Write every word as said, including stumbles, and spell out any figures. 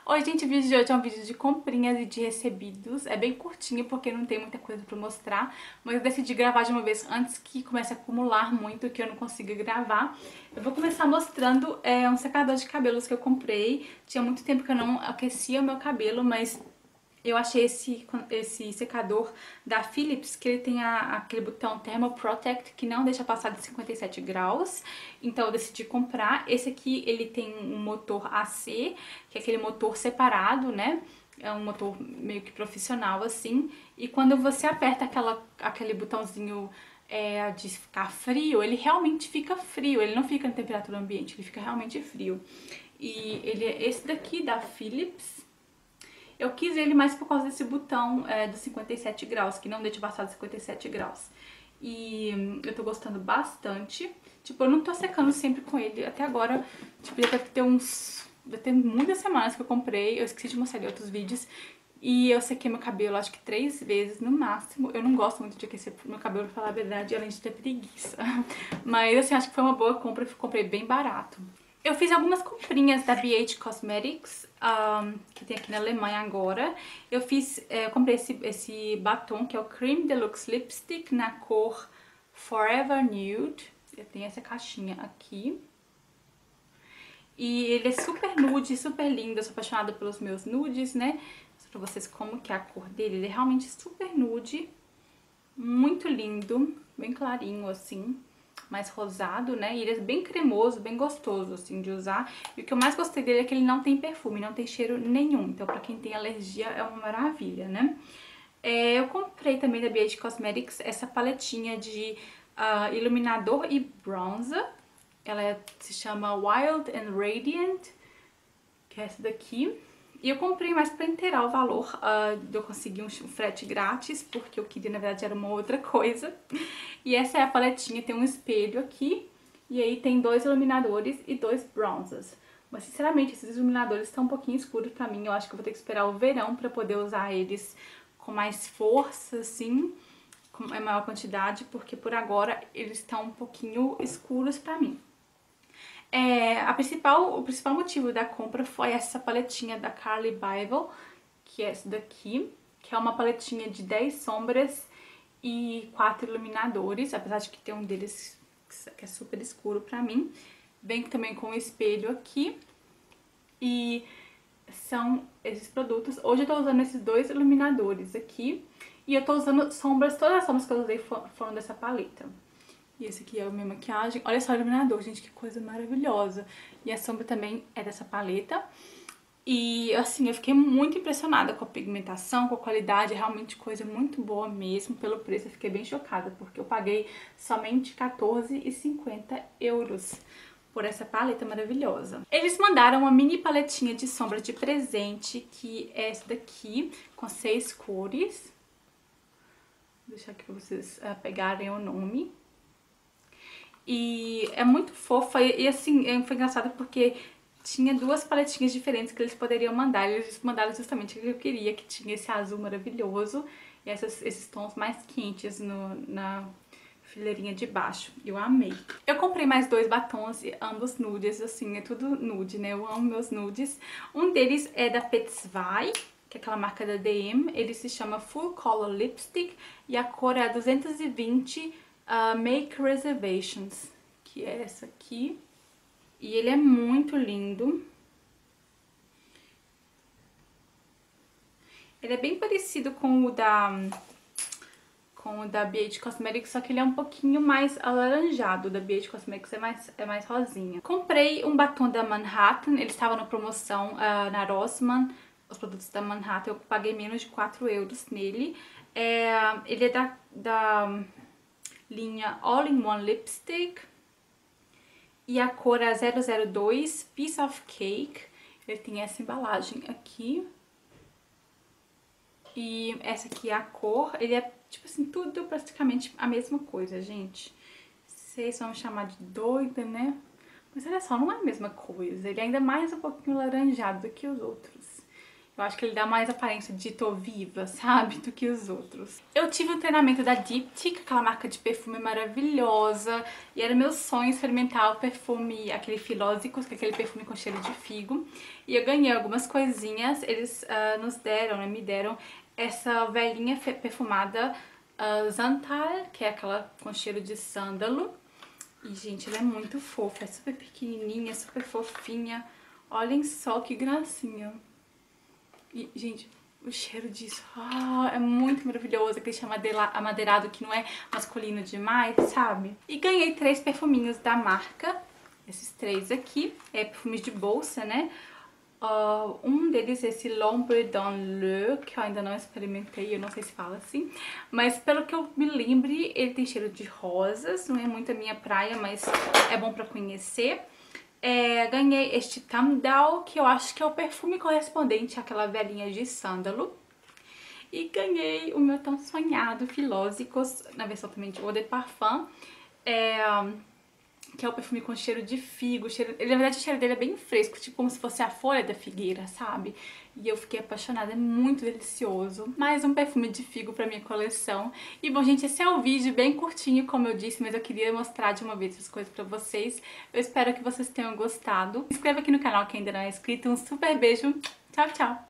Oi gente, o vídeo de hoje é um vídeo de comprinhas e de recebidos. É bem curtinho porque não tem muita coisa pra mostrar, mas eu decidi gravar de uma vez antes que comece a acumular muito, que eu não consiga gravar. Eu vou começar mostrando é, um secador de cabelos que eu comprei. Tinha muito tempo que eu não aquecia o meu cabelo, mas eu achei esse, esse secador da Philips, que ele tem a, aquele botão Thermal Protect, que não deixa passar de cinquenta e sete graus. Então eu decidi comprar. Esse aqui, ele tem um motor A C, que é aquele motor separado, né? É um motor meio que profissional, assim. E quando você aperta aquela, aquele botãozinho é, de ficar frio, ele realmente fica frio. Ele não fica na temperatura ambiente, ele fica realmente frio. E ele é esse daqui, da Philips. Eu quis ele mais por causa desse botão é, dos cinquenta e sete graus, que não deixa passar de cinquenta e sete graus. E hum, eu tô gostando bastante. Tipo, eu não tô secando sempre com ele. Até agora, tipo, já deve ter uns... Já tem muitas semanas que eu comprei. Eu esqueci de mostrar em outros vídeos. E eu sequei meu cabelo, acho que três vezes no máximo. Eu não gosto muito de aquecer meu cabelo, pra falar a verdade, além de ter preguiça. Mas, assim, acho que foi uma boa compra. Eu comprei bem barato. Eu fiz algumas comprinhas da B H Cosmetics, um, que tem aqui na Alemanha agora. Eu fiz, é, eu comprei esse, esse batom, que é o Cream Deluxe Lipstick, na cor Forever Nude. Eu tenho essa caixinha aqui. E ele é super nude, super lindo. Eu sou apaixonada pelos meus nudes, né? Mostrar pra vocês como que é a cor dele. Ele é realmente super nude, muito lindo, bem clarinho assim. Mais rosado, né? E ele é bem cremoso, bem gostoso, assim, de usar. E o que eu mais gostei dele é que ele não tem perfume, não tem cheiro nenhum. Então, pra quem tem alergia, é uma maravilha, né? É, eu comprei também da B H Cosmetics essa paletinha de uh, iluminador e bronzer. Ela é, se chama Wild and Radiant, que é essa daqui. E eu comprei mais pra inteirar o valor, uh, de eu conseguir um frete grátis, porque eu queria, na verdade, era uma outra coisa. E essa é a paletinha, tem um espelho aqui, e aí tem dois iluminadores e dois bronzers. Mas, sinceramente, esses iluminadores estão um pouquinho escuros pra mim, eu acho que eu vou ter que esperar o verão pra poder usar eles com mais força, assim, com maior quantidade, porque por agora eles estão um pouquinho escuros pra mim. É, a principal, o principal motivo da compra foi essa paletinha da Carli Bybel, que é essa daqui, que é uma paletinha de dez sombras e quatro iluminadores, apesar de que tem um deles que é super escuro pra mim. Vem também com um espelho aqui e são esses produtos. Hoje eu tô usando esses dois iluminadores aqui e eu tô usando sombras, todas as sombras que eu usei foram dessa paleta. E esse aqui é a minha maquiagem. Olha só o iluminador, gente, que coisa maravilhosa. E a sombra também é dessa paleta. E, assim, eu fiquei muito impressionada com a pigmentação, com a qualidade. É realmente coisa muito boa mesmo. Pelo preço, eu fiquei bem chocada, porque eu paguei somente quatorze e cinquenta euros por essa paleta maravilhosa. Eles mandaram uma mini paletinha de sombra de presente, que é essa daqui, com seis cores. Vou deixar aqui pra vocês uh, pegarem o nome. E é muito fofa e, assim, foi engraçado porque tinha duas paletinhas diferentes que eles poderiam mandar. Eles mandaram justamente o que eu queria, que tinha esse azul maravilhoso e essas, esses tons mais quentes no, na fileirinha de baixo. Eu amei. Eu comprei mais dois batons, ambos nudes, assim, é tudo nude, né? Eu amo meus nudes. Um deles é da P zwei, que é aquela marca da D M. Ele se chama Full Color Lipstick e a cor é a duzentos e vinte Uh, Make Reservations, que é essa aqui. E ele é muito lindo. Ele é bem parecido com o da com o da B H Cosmetics, só que ele é um pouquinho mais alaranjado. O da B H Cosmetics é mais, é mais rosinha. Comprei um batom da Manhattan, ele estava na promoção uh, na Rossmann. Os produtos da Manhattan, eu paguei menos de quatro euros nele. É, ele é da... da linha All-in-One Lipstick e a cor é zero zero dois Piece of Cake. Ele tem essa embalagem aqui e essa aqui é a cor. Ele é, tipo assim, tudo praticamente a mesma coisa, gente. Vocês vão chamar de doida, né? Mas olha só, não é a mesma coisa. Ele é ainda mais um pouquinho laranjado do que os outros. Eu acho que ele dá mais aparência de tô viva, sabe? Do que os outros. Eu tive um treinamento da Diptyque, aquela marca de perfume maravilhosa. E era meu sonho experimentar o perfume, aquele Philosophy, que é aquele perfume com cheiro de figo. E eu ganhei algumas coisinhas. Eles uh, nos deram, né, me deram essa velhinha perfumada uh, Zantal, que é aquela com cheiro de sândalo. E, gente, ela é muito fofa. É super pequenininha, super fofinha. Olhem só que gracinha. E, gente, o cheiro disso ah, é muito maravilhoso. Aquele chama amadeirado que não é masculino demais, sabe? E ganhei três perfuminhos da marca. Esses três aqui. É perfumes de bolsa, né? Uh, um deles é esse L'Ombre dans le, que eu ainda não experimentei, eu não sei se fala assim. Mas pelo que eu me lembre, ele tem cheiro de rosas. Não é muito a minha praia, mas é bom pra conhecer. É, ganhei este Tamdal, que eu acho que é o perfume correspondente àquela velhinha de sândalo. E ganhei o meu tão sonhado Philosophy, na versão também de Eau de Parfum, é, que é o perfume com cheiro de figo. Cheiro, ele, na verdade o cheiro dele é bem fresco, tipo como se fosse a folha da figueira, sabe? E eu fiquei apaixonada, é muito delicioso. Mais um perfume de figo pra minha coleção. E bom, gente, esse é um vídeo bem curtinho, como eu disse, mas eu queria mostrar de uma vez as coisas pra vocês. Eu espero que vocês tenham gostado. Se inscreva aqui no canal quem ainda não é inscrito. Um super beijo. Tchau, tchau!